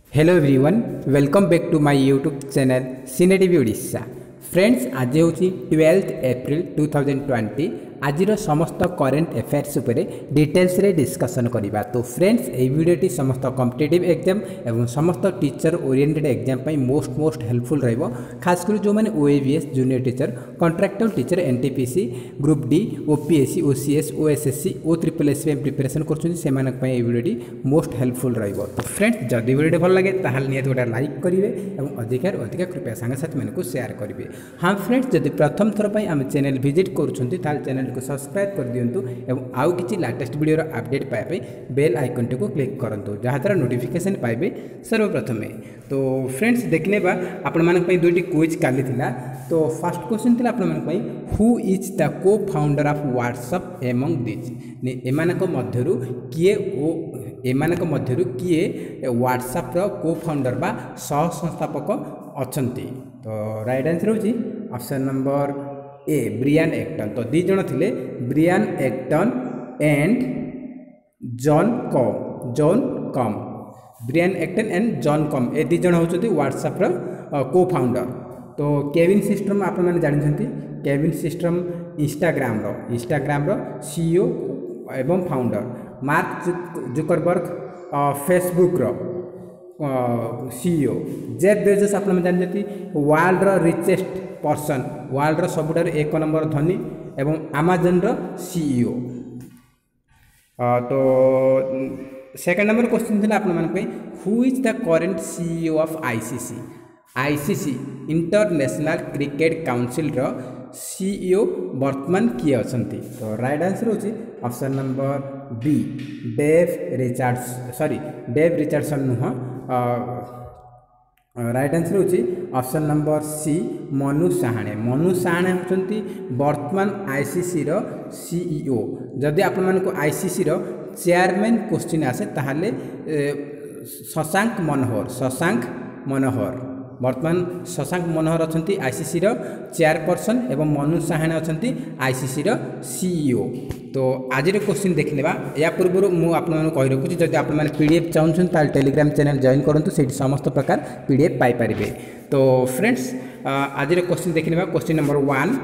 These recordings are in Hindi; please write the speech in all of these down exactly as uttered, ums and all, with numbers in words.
Hello everyone, welcome back to my YouTube channel cine TV Odisha. Friends, आज हूँ twelfth April two thousand twenty. आज समस्त करेन्ट अफेयर्स उपरे डिटेल्स रे डिस्कसन करवा। तो फ्रेंड्स, ये वीडियोटी समस्त कॉम्पिटिटिव एग्जाम एवं समस्त टीचर ओरिएंटेड एग्जाम पे मोस्ट मोस्ट हेल्पफुल रहिबो। खासकर जो मैंने OAVS junior teacher, contractual teacher, NTPC, group D, OPSC, OCS, OSSC, O triple S preparation कर वीडियोटी मोस्ट हेल्पफुल रहिबो। तो फ्रेंड्स, जदि वीडियो भल लगे ताहले नियत गोटे लाइक करेंगे और अधिकार अधिक कृपया सांगसाथी मानक शेयर करेंगे। हाँ फ्रेंड्स, जदि प्रथम थर पर आम चैनल विजिट करुँच चैनल को सब्सक्राइब कर दिंतु एवं आउ किसी लेटेस्ट वीडियो अपडेट पाइबे बेल आइकन टी को क्लिक करंतु, जहाँद्वारा नोटिफिकेशन पाइबे सर्वप्रथम। तो फ्रेंड्स, देखने बा आपण मानक पई दुईटी क्विज काली थिला। तो फर्स्ट क्वेश्चन थिला आपण मानक पई, who is the co founder of WhatsApp among this. एमानक मध्यरु किए ओ एमानक मध्यरु किए व्हाट्सएप रो को फाउंडर बा सह संस्थापक अछंती। तो राइट आंसर होची option number A, Brian Acton. तो दी जण थिले Brian Acton and Jan Koum Jan Koum Brian Acton and Jan Koum ए दी जण होचନ୍ତି व्हाट्सएप रो को फाउंडर। तो केविन सिस्टम आपण माने जानिछंती, केविन सिस्टम इंस्टाग्राम रो इंस्टाग्राम रो सीईओ एवं फाउंडर। मार्क जुकरबर्ग फेसबुक रो सीईओ। जेफ बेजोस आप जानते वर्ल्ड रो रिचेस्ट पर्सन, वर्ल्ड रो सबुठार एक नंबर धनी एवं अमेजन रो सीईओ। तो सेकंड नंबर क्वेश्चन थिला आपण माने who is the current CEO of ICC. ICC International Cricket Council रो सीईओ वर्तमान किए अछंती। तो राइट आंसर होची option number B, Dave Richards sorry Dave Richardson नुह। राइट आंसर होची option number C, Manu Sawhney. Manu Sawhney होचंती वर्तमान आईसीसी रो सीईओ। जदि आपण मानको आईसीसी रो चेयरमैन क्वेश्चन आसे ताहाले शशांक मनोहर शशांक मनोहर वर्तमान शशांक मनोहर अछंती आईसीसी रो चेयरपर्सन एवं मनु साहाणे अछंती आईसीसी रो सीईओ। तो आज क्वेश्चन देखने या पूर्व मुझे आपको कही रखुच्छी, जब आप पीडीएफ चाहूँ ताल टेलीग्राम चैनल जॉइन करूँ, से समस्त प्रकार पीडीएफ पाइपर। तो फ्रेंड्स, आज क्वेश्चन देखने question number one,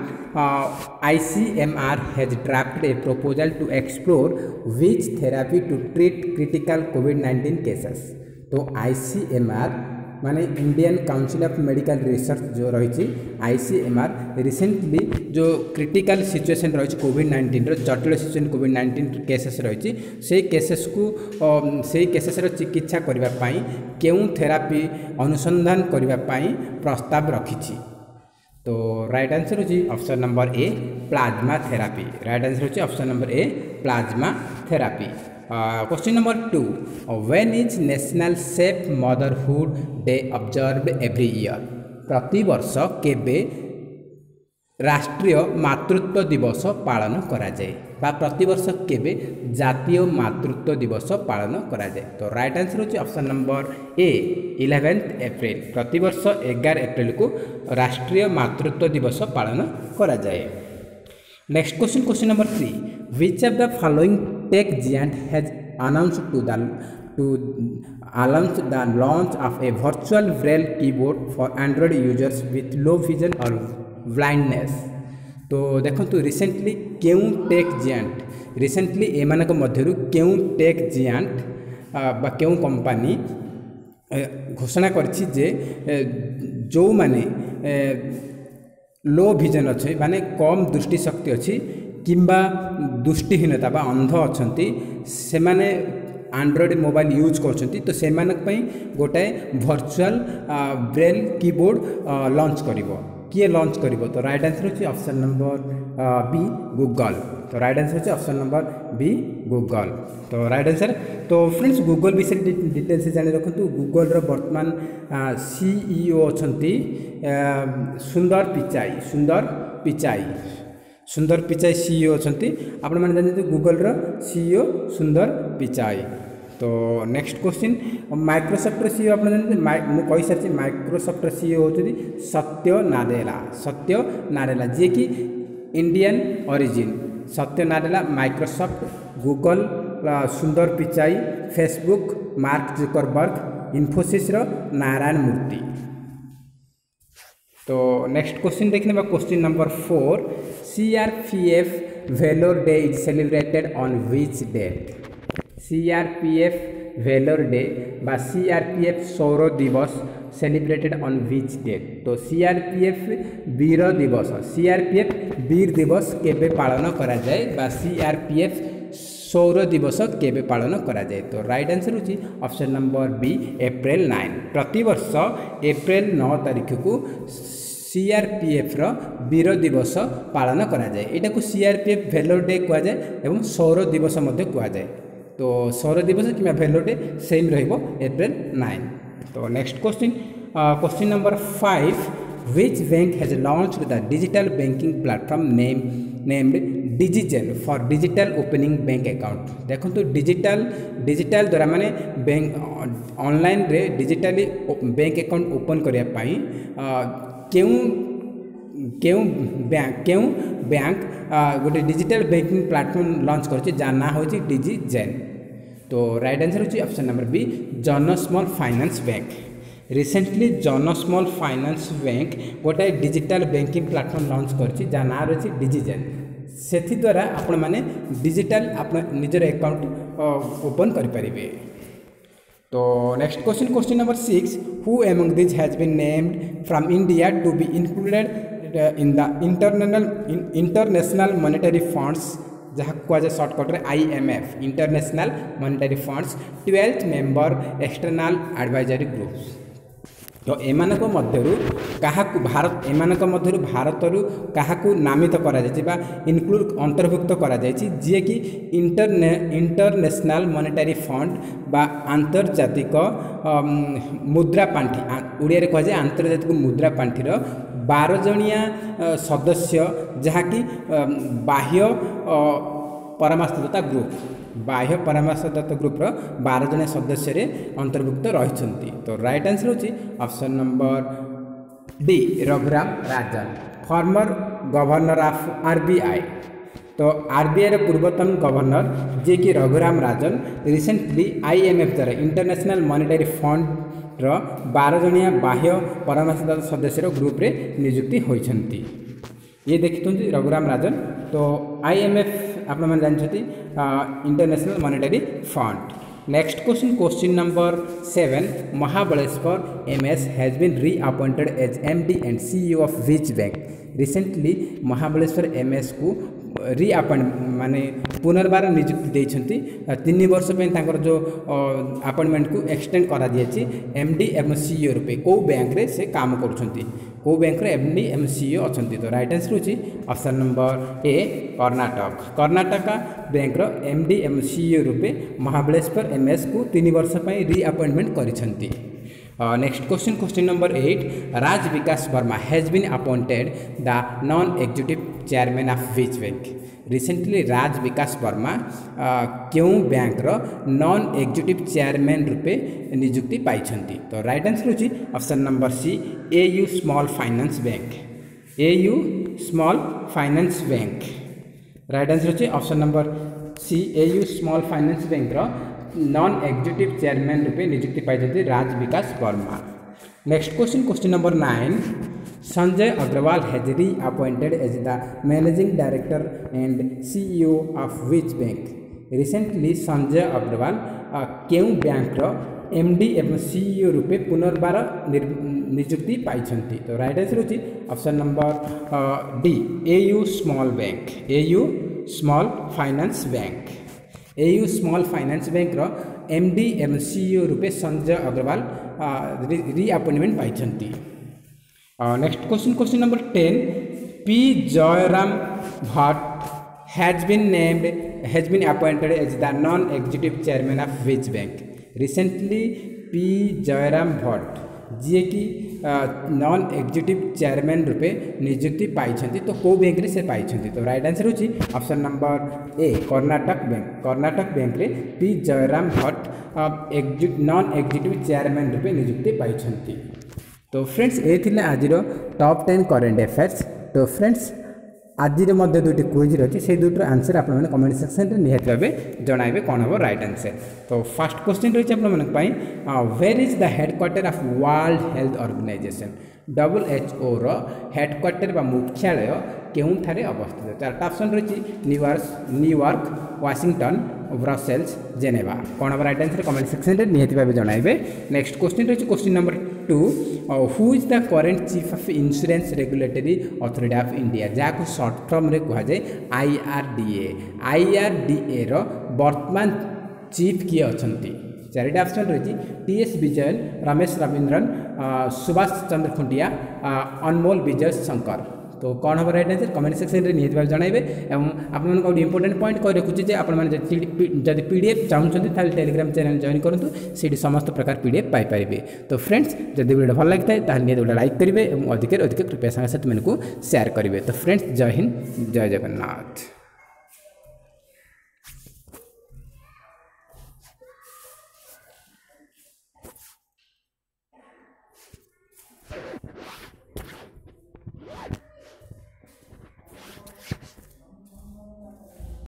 ICMR has drafted a proposal to explore which therapy to treat critical COVID nineteen cases. तो आईसीएमआर माने Indian Council of Medical Research जो रही आईसीएमआर रिसेंटली जो क्रिटिकल सिचुएशन रही कोविड नाइंटीन जटिल सिचुएशन कोविड नाइंटीन केसेस रही से केसेस को से केसेस चिकित्सा करने केउं थेरापी अनुसंधान करने प्रस्ताव रखी। तो राइट आंसर होची option number A, plasma therapy. Right answer होची option number A, plasma therapy. Question number two, when is National Safe Motherhood Day observed every year. प्रति वर्ष केबे राष्ट्रीय मातृत्व दिवस पालन करा जाए बा प्रति वर्ष केबे जातीय मातृत्व दिवस पालन करा जाए। तो राइट आंसर होची option number A, eleventh April. प्रति वर्ष ग्यारह अप्रैल को राष्ट्रीय मातृत्व दिवस पालन करा जाए। Next question, question number three, which of the following tech giant has announced to the to announce the launch of a virtual braille keyboard for Android users with low vision or blindness। तो देखो तो रिसेंटली क्यों टेक giant रिसेंटली एमानक मध्यरु क्यों टेक giant बा क्यों कंपनी घोषणा करछि जे जो माने लो विजन अच्छे माने कम दृष्टि शक्ति अच्छी किंबा दृष्टिहीनता बा अंध अछंती से माने एंड्रॉइड मोबाइल यूज करछंती। तो से मानक पई गोटाए वर्चुअल ब्रेल कीबोर्ड लॉन्च करिवो। किए लॉन्च करिवो? तो राइट आंसर होची ऑप्शन नंबर बी, गूगल। तो राइट आंसर होची ऑप्शन नंबर बी, गूगल। तो राइट आंसर। तो फ्रेंड्स, गूगल विषय डिटेल्स जानि रखंतु। गूगल रो वर्तमान सीईओ अछंती सुंदर पिचाई सुंदर पिचाई सुंदर पिचाई सीईओ अछंती। आपण माने जानते गूगल रो सीईओ सुंदर पिचाई। तो नेक्स्ट क्वेश्चन, माइक्रोसॉफ्ट सीईओ आपण जानते मु कहि सारछि माइक्रोसॉफ्ट सीईओ होचि सत्य नादेला। सत्य नादेला जे कि इंडियन ओरिजिन। सत्य Nadella Microsoft, Google Sundar Pichai, Facebook Mark Zuckerberg Infosys रो नारायण मूर्ति। तो नेक्स्ट क्वेश्चन देखने question number four, CRPF Valor Day is celebrated on which date? CRPF Valor Day बा सीआरपीएफ सौर दिवस सेलिब्रेटेड ऑन विच डेट? तो सीआरपीएफ वीर दिवस, सीआरपीएफ वीर दिवस केबे पालन करा जाए बा सीआरपीएफ सौर दिवस केबे पालन करा जाए? तो राइट आंसर होची option number B April nine. प्रतिवर्ष अप्रैल नौ तारिख को सीआरपीएफ रो वीर दिवस पालन करा जाए। एटा को सीआरपीएफ भेलोर डे कहा जाए एवं सौर दिवस मध्य कहा जाए। तो सौर दिवस कि भेलोर डे सेम रहिबो अप्रैल नाइन। तो next question question number five, which bank has launched the digital banking platform name named DigiGen for digital opening bank account? देखो तो डिजिटल डिजिटल द्वारा माने बैंक ऑनलाइन रे डिजिटली बैंक अकाउंट ओपन करिया पाई क्यों क्यों बैंक क्यों बैंक गोटे डिजिटल बैंकिंग प्लेटफॉर्म लॉन्च करछि जा ना होछि डिजिजेन? तो राइट आंसर होछि option number B Jana small finance bank. Recently Jana small finance bank गोटे डिजिटल बैंकिंग प्लेटफॉर्म लॉन्च करछि जा ना रहछि डिजिजेन। सेथि द्वारा आपण माने डिजिटल आपण निजर अकाउंट ओपन करि परिबे। तो next question question number six, who among this has been named from India to be included in the international international monetary funds जहाँ कह जाए सर्टकट रे IMF international monetary funds twelfth member external advisory groups? तो एमानक मध्यरु काहाकु भारत एमानक मध्यरु भारतरु काहाकु नामित करा जायछि बा इनक्लूड अंतर्भुक्त करा जायछि जे कि इंटरने इंटरनेशनल मॉनेटरी फंड बा आंतर्जातिक मुद्रा पांठी ओडिया रे कह जाय आंतर्जातिक मुद्रा पांठीर बारह जणिया सदस्य जहाँकि बाह्य परामर्शदाता ग्रुप बाह्य परामर्शदाता ग्रुपर बारह जन सदस्य अंतर्भुक्त रही। तो राइट आंसर होची option number D Raghuram Rajan, former governor of RBI. तो आरबीआई रे पूर्वतन गवर्नर जे कि रघुराम राजन रिसेंटली आईएमएफ द्वारा इंटरनेशनल मॉनेटरी फंड रो बारह जणिया बाह्य परामर्शदाता सदस्य ग्रुप रे नियुक्ति होइछंती। ये देखते रघुराम राजन। तो आईएमएफ आप जानते international monetary fund. Next question question number seven, Mahabaleshwar MS has been reappointed as MD and CEO of which bank? Recently Mahabaleshwar MS को रीअपॉइंट माने पुनर्बार नियुक्ति देइछंती तीन वर्ष पे तांकर जो अपॉइंटमेंट को एक्सटेंड करा दिएछि एमडी एवं सीईओ रूपे को बैंक रे से काम करूछंती को बैंक रे एमडी एवं सीईओ अछंती। तो राइट आंसर होची option number A Karnataka. Karnataka bank रो एमडी एवं सीईओ रूपे महाबलेश्वर एमएस को तीन वर्ष पे रीअपॉइंटमेंट करिछंती। Next question question number eight, Raj Vikas Verma has been appointed the non executive chairman of which bank? Recently Raj Vikas Verma क्यों बैंक रो नॉन एग्जीक्यूटिव चेयरमैन रूपे नियुक्ति पाइछंती? तो राइट आंसर होची option number C AU small finance bank. AU small finance bank right answer होची option number C AU small finance bank रो नॉन एग्जीक्यूटिव चेयरमैन रूपे नियुक्ति पाइछंती Raj Vikas Verma. Next question question number nine, Sanjay Agarwal has reappointed as the managing director and CEO of which bank? Recently Sanjay Agarwal क्यों बैंक रो एमडी एवं सीईओ रूपे पुनर्बार नियुक्ति पाइछंती? तो राइट आंसर होची option number D AU small bank. AU small finance bank AU small finance bank रो एमडी एवं सीईओ रूपे संजय अग्रवाल री अपॉइंटमेंट पाइछंती। Next question question number ten, P Jayaram Bhat has been named has been appointed as the non executive chairman of which bank? Recently P Jayaram Bhat ji कि नॉन एग्जीक्यूटिव चेयरमैन रूपे नियुक्ति पाइछंती तो को बैंक रे से पाइछंती? तो राइट आंसर होची option number A Karnataka bank. Karnataka bank रे P Jayaram Bhat executive non executive chairman रूपे नियुक्ति पाइछंती। तो फ्रेंड्स ये थिले आज टॉप टेन करेंट अफेयर्स। तो फ्रेंड्स आज दुईटी क्विज रही से दुईटर आंसर आप कमेंट सेक्शन में निहत भाव जनइबे कौन हम राइट आंसर। तो फर्स्ट क्वेश्चन रही है where is the headquarter of world health organisation W H O row headquarter मुख्यालय केउठारे अवस्थित। चार्टा ऑप्शन रही New York New York Washington Brussels Geneva कौन हम राइट आंसर कमेंट सेक्शन में निहत भाव जनइबे। नेक्स्ट क्वेश्चन रही question number two who is the current chief of insurance regulatory authority of India जहाँ सर्ट फॉर्म रे कह जाए I R D A I R D A रो वर्तमान चीफ किए अच्छा चारिटा ऑप्शन रही टी एस विजयन रमेश रवींद्रन सुभाष चंद्र खुंटिया अनमोल विजय शंकर। तो कौन हम राइट आंसर कमेंट सेक्शन में निहत भाव जनइबे। आप इंपोर्टेंट पॉइंट कही रखुच्छे जे आपड़ी पीडीएफ चाहते टेलीग्राम चैनल जॉइन करूँ से समस्त प्रकार पीडीएफ पाइपर। तो फ्रेंड्स जब वीडियो भल लगी है निहत गोटे लाइक करेंगे और अधिक अधिक कृपया सांगे साथ मैं शेयर करेंगे। तो फ्रेंड्स जय हिंद जय जगन्नाथ।